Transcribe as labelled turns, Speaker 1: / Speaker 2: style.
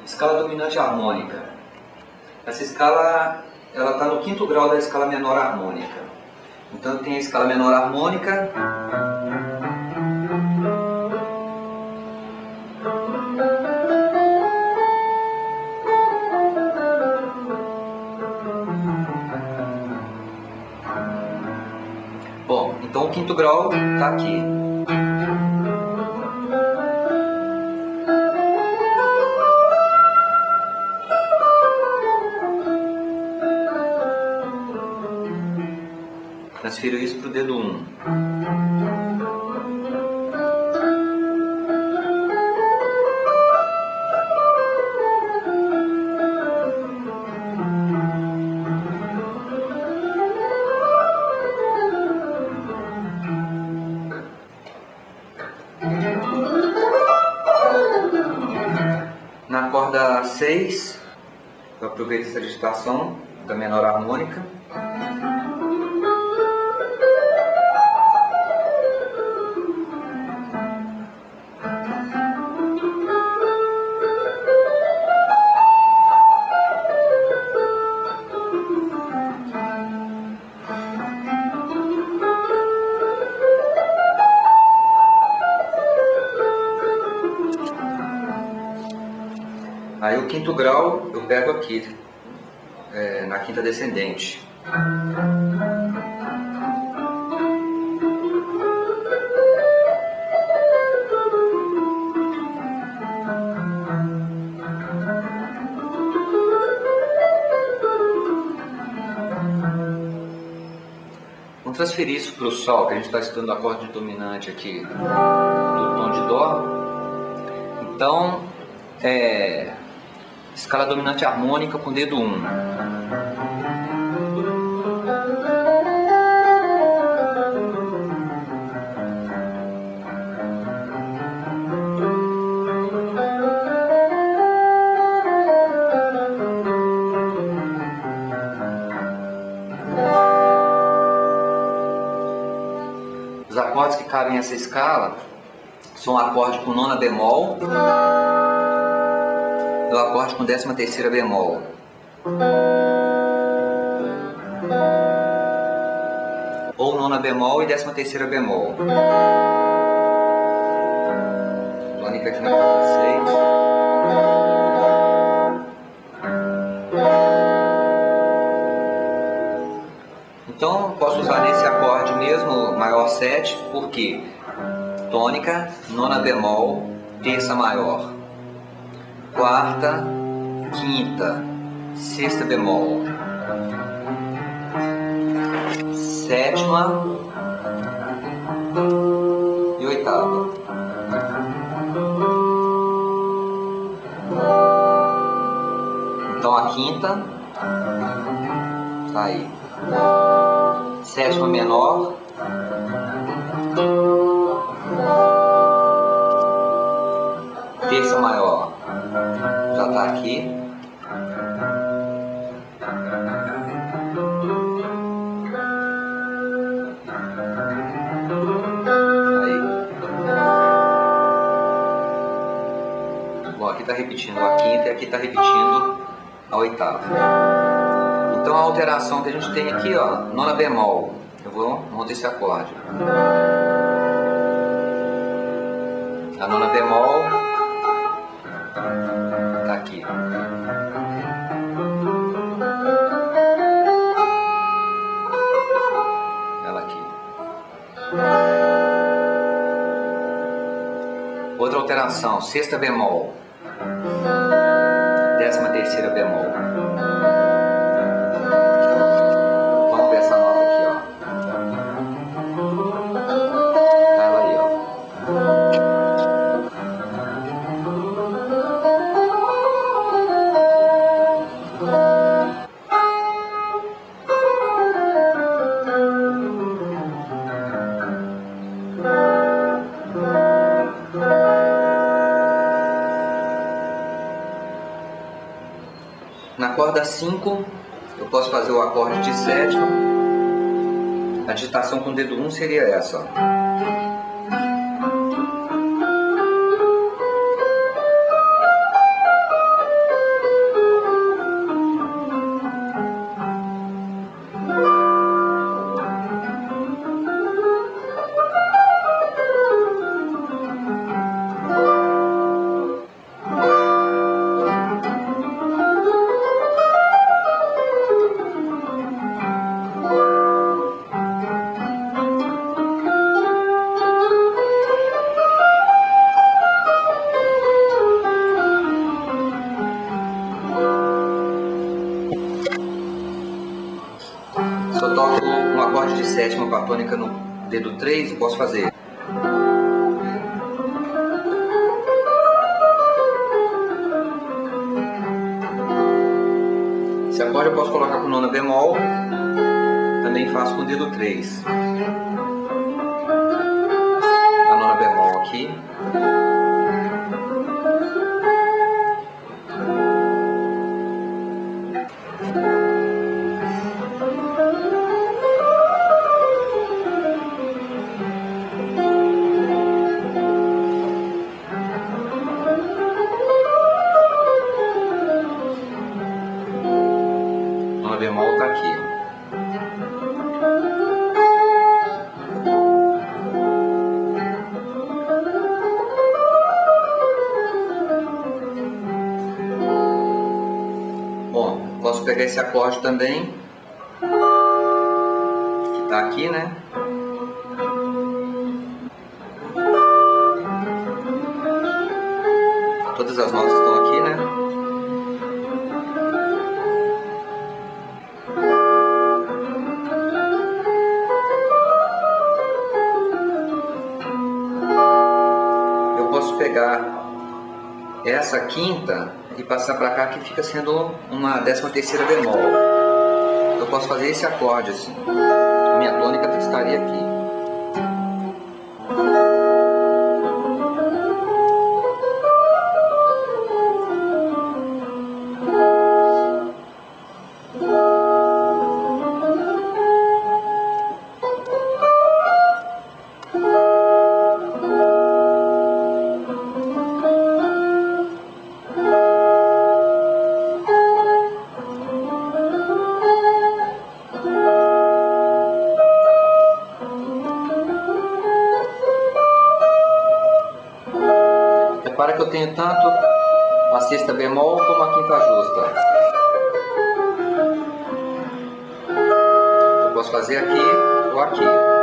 Speaker 1: Escala dominante harmônica. Essa escala ela está no quinto grau da escala menor harmônica. Então tem a escala menor harmônica, bom, então o quinto grau está aqui. Transfiro isso para o dedo 1. Na corda 6, eu aproveito essa digitação da menor harmônica. Aí o quinto grau eu pego aqui, na quinta descendente. Vamos transferir isso para o Sol, que a gente está estudando o acorde dominante aqui do tom de Dó. Então, escala dominante harmônica com dedo 1. Os acordes que cabem nessa escala são o acorde com nona bemol, do acorde com 13ª bemol. Ou nona bemol e 13ª bemol. Tônica aqui na corda 6. Então posso usar nesse acorde mesmo maior 7, porque tônica, nona bemol, terça maior, quarta, quinta, sexta bemol, sétima e oitava. Então a quinta tá aí, sétima menor, terça maior já está aqui, aí. Bom, aqui está repetindo a quinta e aqui está repetindo a oitava. Então a alteração que a gente tem aqui, ó, nona bemol, eu vou montar esse acorde. A nona bemol tá aqui. Ela aqui. Outra alteração, sexta bemol, 13ª bemol. Vamos ver essa nota aqui, ó. Tá ela aí, ó. Na corda 5, eu posso fazer o acorde de sétima. A digitação com o dedo 1 seria essa, ó. toco um acorde de sétima com a tônica no dedo 3, eu posso fazer. Esse acorde eu posso colocar com nona bemol, também faço com o dedo 3. A nona bemol aqui. Nona bemol tá aqui. Bom, posso pegar esse acorde também, que tá aqui, né? Todas as notas estão aqui, né? Eu posso pegar essa quinta e passar para cá, que fica sendo uma 13ª bemol. Eu posso fazer esse acorde assim. A minha tônica estaria aqui. Repara que eu tenho tanto a sexta bemol como a quinta justa. Eu posso fazer aqui ou aqui.